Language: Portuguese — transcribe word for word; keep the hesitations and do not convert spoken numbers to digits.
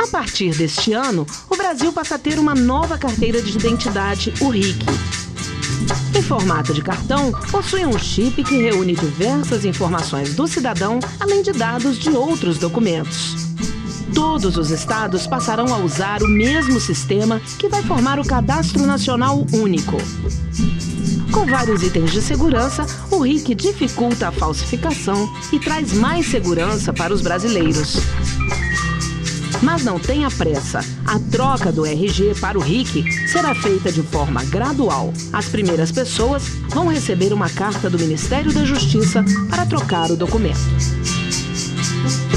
A partir deste ano, o Brasil passa a ter uma nova carteira de identidade, o R I C. Em formato de cartão, possui um chip que reúne diversas informações do cidadão, além de dados de outros documentos. Todos os estados passarão a usar o mesmo sistema que vai formar o Cadastro Nacional Único. Com vários itens de segurança, o R I C dificulta a falsificação e traz mais segurança para os brasileiros. Mas não tenha pressa. A troca do R G para o R I C será feita de forma gradual. As primeiras pessoas vão receber uma carta do Ministério da Justiça para trocar o documento.